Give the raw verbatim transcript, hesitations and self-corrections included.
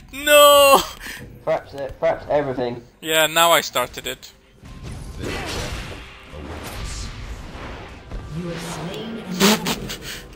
No! Fraps it, fraps everything. Yeah, now I started it. You have slain an enemy.